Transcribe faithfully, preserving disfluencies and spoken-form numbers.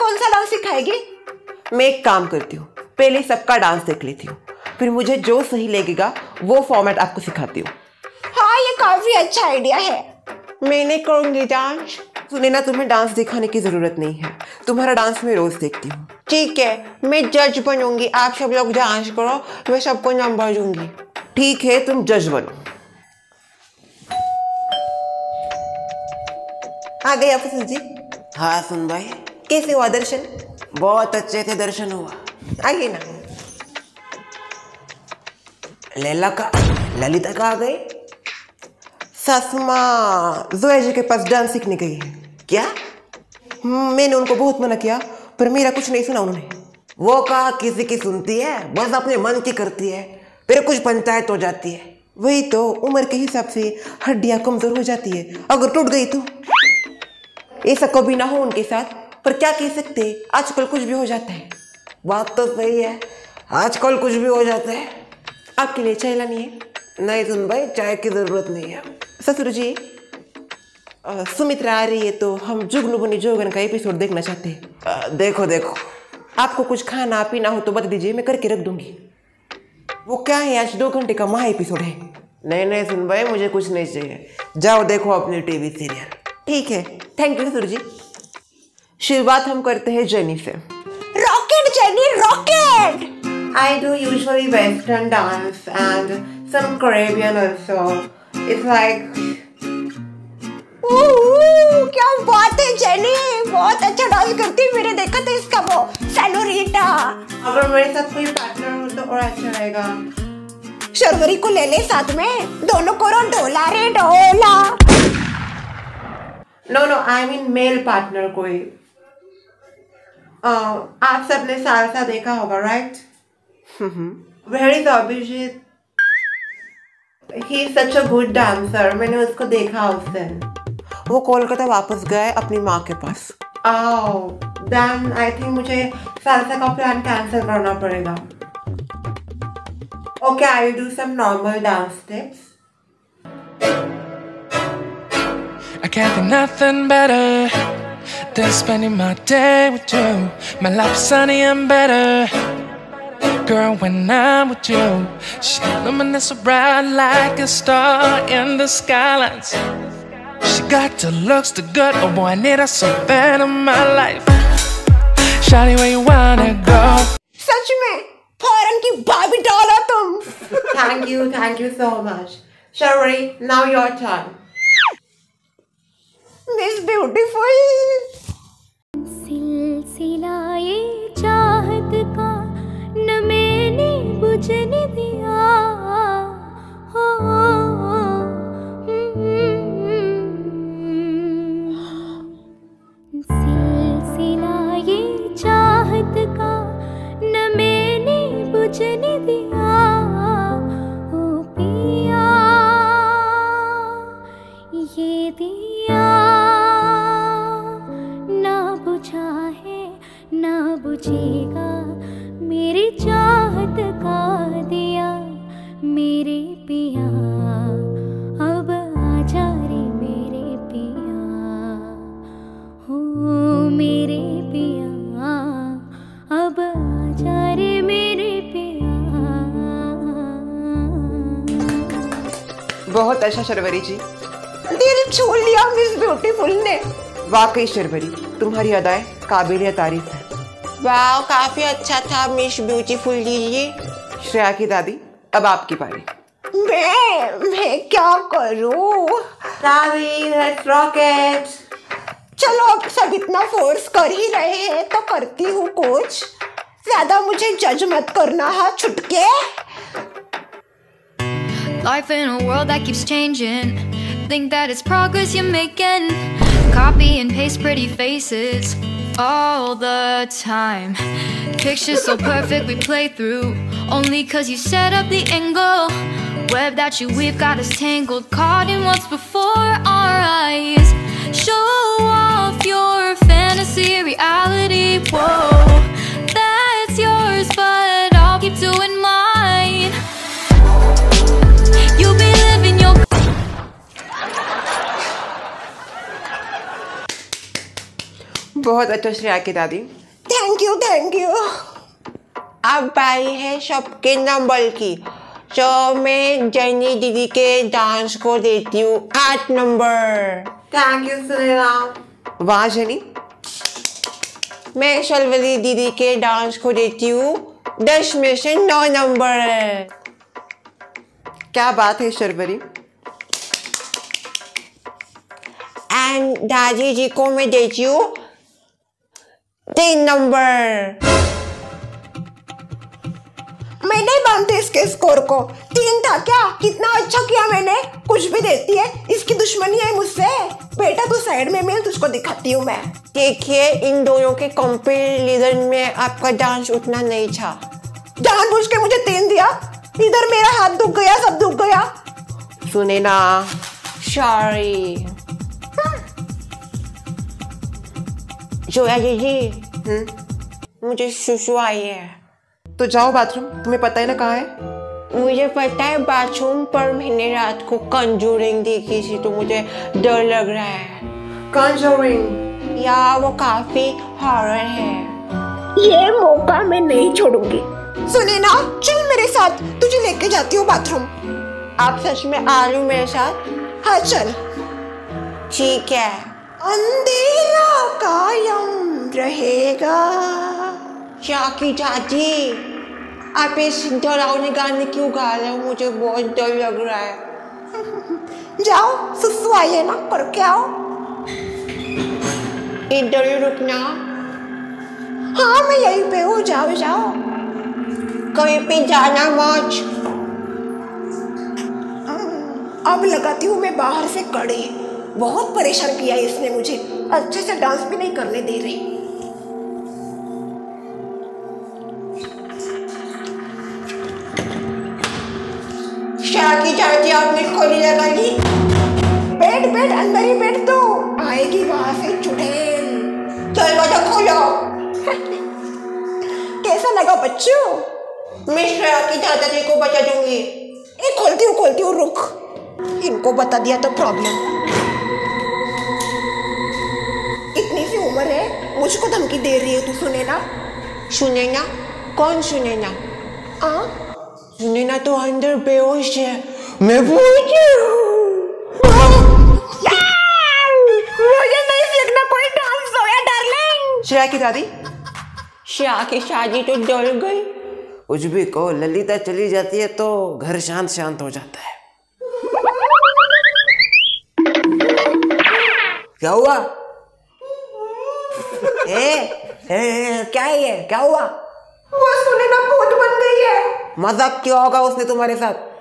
कौन सा डांस सिखाएगी? मैं एक काम करती हूँ, पहले सबका डांस देख लेती हूँ, फिर मुझे जो सही लगेगा वो फॉर्मेट आपको सिखाती हूँ। हाँ, ये काफी अच्छा आइडिया है। मैं नहीं करूँगी डांस। सुने ना, तुम्हें डांस दिखाने की जरूरत नहीं है, तुम्हारा डांस मैं रोज देखती हूँ। ठीक है, मैं जज बनूंगी, आप सब लोग डांस करो, मैं सबको नंबर दूंगी। ठीक है, तुम जज बनो। आ गए अफसर जी? हाँ सुन भाई, कैसे हुआ दर्शन? बहुत अच्छे से दर्शन हुआ। आइए ना। लैला का ललिता का आ गई? सासू माँ जोया जी के पास डांस सीखने गई है। क्या? मैंने उनको बहुत मना किया पर मेरा कुछ नहीं सुना उन्होंने। वो कहा किसी की सुनती है, बस अपने मन की करती है, फिर कुछ पंचायत हो जाती है। वही तो, उम्र के हिसाब से हड्डियां कमजोर हो जाती है, अगर टूट गई तो। ऐसा कभी ना हो उनके साथ, पर क्या कह सकते, आजकल कुछ भी हो जाता है। बात तो सही है, आजकल कुछ भी हो जाता है। आपके लिए चाय लानी है? नहीं सुन भाई, चाय की जरूरत नहीं है। ससुर जी, आ, सुमित्रा आ रही है तो हम जुगनू बनी जोगन का एपिसोड देखना चाहते हैं। देखो देखो, आपको कुछ खाना पीना हो तो बता दीजिए, मैं करके रख दूंगी। वो क्या है, आज दो घंटे का महा एपिसोड है। नहीं नहीं सुन भाई, मुझे कुछ नहीं चाहिए, जाओ देखो अपनी टीवी सीरियल। ठीक है, थैंक यू ससुर जी। शुरुआत हम करते हैं जेनी से। Rocket Jenny, rocket! I do usually Western dance and some Caribbean also. It's like, oh, क्या बात है जेनी, बहुत अच्छा डांस करती है। मैंने देखा था इसका वो सेनोरिटा। अगर मेरे साथ कोई पार्टनर हो तो और अच्छा रहेगा। शर्वरी को ले ले साथ में, दोनों करो Dola Re Dola. No no, I mean male partner कोई। uh, आप सबने सालसा देखा होगा, right? Where is Abhijit? He is such a good dancer. मैंने उसको देखा उस दिन। वो कोलकाता वापस गए अपनी माँ के पास। Oh, then I think मुझे सालसा का प्लान कैंसिल करना पड़ेगा। Okay, I will do some normal dance steps. I can't think nothing better than spending my day with you. My life's sunny and better, girl, when I'm with you. She luminous so bright like a star in the skylines. She got the looks, the good, oh boy, I need her so bad in my life. Shawty, where you wanna go? सच में foreign की भाभी डाला तुम। Thank you, thank you so much. Shari, now your turn. Miss beautiful. सिलसिला ये चाहत का न मैंने बुझने दिया हो, सिलसिला ये चाहत का न मैंने बुझने दिया ओ पिया, ये दिया ना बुझा है ना बुझेगा, मेरी चाहत का दिया मेरे पिया, अब आजा रे मेरे पिया, हो मेरे पिया, अब आजा रे मेरे पिया। बहुत अच्छा शर्वरी जी, दिल छू लिया मिस ब्यूटीफुल ने। वाकई शर्वरी, तुम्हारी अदाएं काबिल तारीफ है। वाह, काफी अच्छा था मिस ब्यूटीफुल जी। श्रेया की दादी, अब आपकी बारी। मैं मैं क्या करूं? दादी, लेट्स रॉकेट। चलो, अब सब इतना फोर्स कर ही रहे हैं तो करती हूँ कुछ। ज्यादा मुझे जज मत करना है छुटके। Life in a world that keeps changing, think that it's progress you're making, copy and paste pretty faces all the time, pictures so perfect we play through, only cause you set up the angle, web that you weave got us tangled, caught in what's before our eyes, show off your fantasy reality, whoa, that's yours but I'll keep doing mine, you be living your बहुत अच्छा श्रेया की दादी। Thank you thank you. अब बारी है सबके number की, तो मैं जैनी दीदी के डांस को देती हूँ आठ नंबर। थैंक यू सुनेना। वाह जैनी। मैं शर्वरी दीदी के डांस को देती हूँ दस में से नौ नंबर। क्या बात है शर्वरी। एंड दादी जी को मैं देती हूँ तीन नंबर। मैं नहीं मानती इसके स्कोर को। तीन था क्या? कितना अच्छा किया मैंने। कुछ भी देती है, इसकी दुश्मनी है मुझसे। बेटा तू साइड में मिल, तुझको दिखाती हूँ मैं। देखिए इन दोनों के कंपैरिजन में आपका डांस उतना नहीं था। जानबूझ के मुझे तीन दिया। इधर मेरा हाथ दुख गया, सब दुख गया। सुने ना, सॉरी। जोया जी, मुझे सुसु आई है। तो जाओ बाथरूम, तुम्हें पता है ना कहाँ है। मुझे पता है बाथरूम, पर मैंने रात को कंजूरिंग देखी थी तो मुझे डर लग रहा है। कंजूरिंग? या वो काफी हॉरर है। ये मौका मैं नहीं छोड़ूंगी। सुने ना, चल मेरे साथ, तुझे लेके जाती हूँ बाथरूम। आप सच में आ रही हो मेरे साथ? हाँ चल। ठीक है। अंधेरा कायम रहेगा। चाकी चाची, आप इस डरावने गाने क्यों गा रहे हो? मुझे बहुत डर लग रहा है। जाओ, सुसु आई है ना, करके आओ। इधर ही रुकना। हाँ मैं यहीं पे हूँ, जाओ जाओ। कहीं पे जाना मत। अब लगाती हूँ मैं बाहर से कड़ी। बहुत परेशान किया इसने मुझे, अच्छे से डांस भी नहीं करने दे रही। चाची चाची आपने खोली लगा ली। बैठ बैठ, अंदर ही बैठ, तो आएगी वहां से चुड़ैल। दरवाजा खोलो। कैसा लगा बच्चों? मैं श्रेया की दादाजी को बता दूंगी। ए, खोलती हूँ खोलती हूँ, रुक। इनको बता दिया तो प्रॉब्लम। इतनी सी उम्र है, मुझको धमकी दे रही है तू। सुने ना? सुने ना? कौन सुने ना? आ? सुने ना तो अंदर बेहोश है। मैं पूछू। मुझे नहीं सीखना कोई डांस, सोया डार्लिंग। श्रेया की दादी, श्रेया की शादी तो डर गई। कुछ भी कहो, ललिता चली जाती है तो घर शांत शांत हो जाता है। क्या हुआ? ए, ए, ए, क्या है ये? क्या हुआ? वो सुने ना, भूत बन गई है। मजाक क्यों होगा उसने तुम्हारे साथ?